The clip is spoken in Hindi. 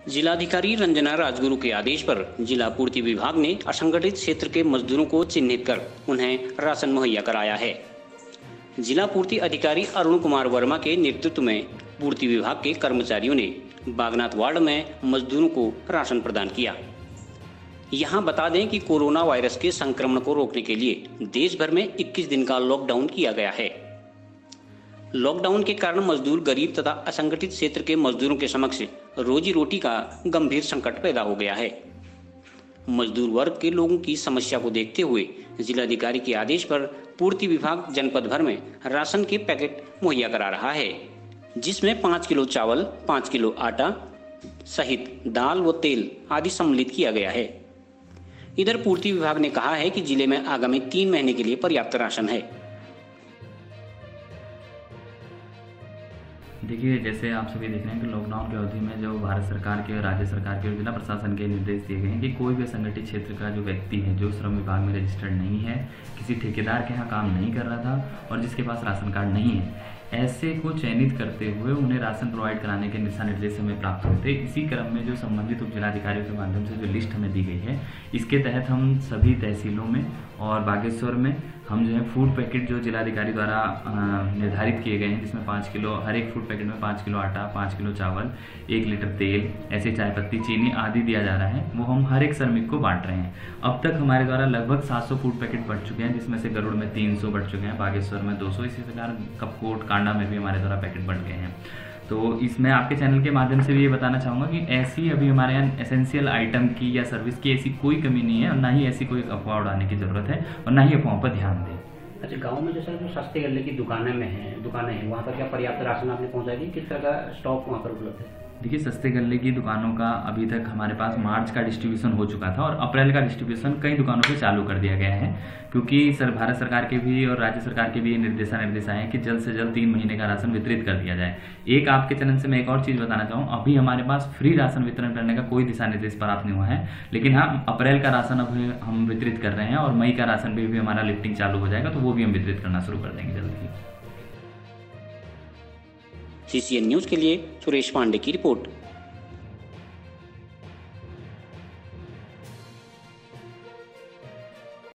जिलाधिकारी रंजना राजगुरु के आदेश पर जिला पूर्ति विभाग ने असंगठित क्षेत्र के मजदूरों को चिन्हित कर उन्हें राशन मुहैया कराया है। जिला पूर्ति अधिकारी अरुण कुमार वर्मा के नेतृत्व में पूर्ति विभाग के कर्मचारियों ने बागनाथ वार्ड में मजदूरों को राशन प्रदान किया। यहां बता दें कि कोरोना वायरस के संक्रमण को रोकने के लिए देश भर में 21 दिन का लॉकडाउन किया गया है। लॉकडाउन के कारण मजदूर गरीब तथा असंगठित क्षेत्र के मजदूरों के समक्ष रोजी रोटी का गंभीर संकट पैदा हो गया है। मजदूर वर्ग के लोगों की समस्या को देखते हुए जिलाधिकारी के आदेश पर पूर्ति विभाग जनपद भर में राशन के पैकेट मुहैया करा रहा है, जिसमें 5 किलो चावल, 5 किलो आटा सहित दाल व तेल आदि सम्मिलित किया गया है। इधर पूर्ति विभाग ने कहा है कि जिले में आगामी 3 महीने के लिए पर्याप्त राशन है। देखिए, जैसे आप सभी देख रहे हैं कि लॉकडाउन की अवधि में जो भारत सरकार के और राज्य सरकार के और जिला प्रशासन के निर्देश दिए गए हैं कि कोई भी असंगठित क्षेत्र का जो व्यक्ति है जो श्रम विभाग में रजिस्टर्ड नहीं है, किसी ठेकेदार के यहाँ काम नहीं कर रहा था और जिसके पास राशन कार्ड नहीं है, ऐसे को चयनित करते हुए उन्हें राशन प्रोवाइड कराने के दिशा निर्देश हमें प्राप्त हुए थे। इसी क्रम में जो संबंधित उप जिलाधिकारियों के माध्यम से जो लिस्ट हमें दी गई है, इसके तहत हम सभी तहसीलों में और बागेश्वर में हम जो है फूड पैकेट जो जिलाधिकारी द्वारा निर्धारित किए गए हैं, जिसमें 5 किलो हर एक फूड पैकेट में 5 किलो आटा, 5 किलो चावल, 1 लीटर तेल, ऐसे चाय पत्ती, चीनी आदि दिया जा रहा है, वो हम हर एक श्रमिक को बांट रहे हैं। अब तक हमारे द्वारा लगभग 700 फूड पैकेट बढ़ चुके हैं, जिसमें से गरुड़ में 300 बढ़ चुके हैं, बागेश्वर में 200, इसी प्रकार कपकोट, कांडा में भी हमारे द्वारा पैकेट बढ़ गए हैं। तो इसमें आपके चैनल के माध्यम से भी ये बताना चाहूँगा कि ऐसी अभी हमारे यहाँ एसेंशियल आइटम की या सर्विस की ऐसी कोई कमी नहीं है और ना ही ऐसी कोई अफवाह उड़ाने की ज़रूरत है और ना ही अफवाहों पर ध्यान दें। अच्छा, गांव में जैसे जो सस्ते गल्ले की दुकानें हैं वहाँ पर क्या पर्याप्त राशन आपने पहुँचा दी? किस तरह का स्टॉक वहाँ पर उपलब्ध है? देखिए, सस्ते गल्ले की दुकानों का अभी तक हमारे पास मार्च का डिस्ट्रीब्यूशन हो चुका था और अप्रैल का डिस्ट्रीब्यूशन कई दुकानों पे चालू कर दिया गया है, क्योंकि भारत सरकार के भी और राज्य सरकार के भी ये निर्देश आए हैं कि जल्द से जल्द 3 महीने का राशन वितरित कर दिया जाए। एक आपके चैनल से मैं एक और चीज़ बताना चाहूँ, अभी हमारे पास फ्री राशन वितरण करने का कोई दिशा निर्देश प्राप्त नहीं हुआ है, लेकिन हाँ, अप्रैल का राशन अभी हम वितरित कर रहे हैं और मई का राशन भी हमारा लिफ्टिंग चालू हो जाएगा, तो वो भी हम वितरित करना शुरू कर देंगे जल्द ही। CCN न्यूज के लिए सुरेश पांडे की रिपोर्ट।